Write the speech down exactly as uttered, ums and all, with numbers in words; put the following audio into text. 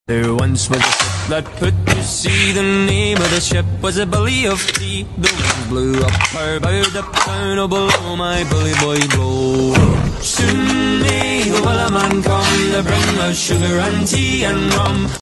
There once was a ship that put to sea. The name of the ship was a Billy of Tea. The wind blew up her bow, up down, oh below my bully boy blow. Soon may the Wellerman come to bring us sugar and tea and rum.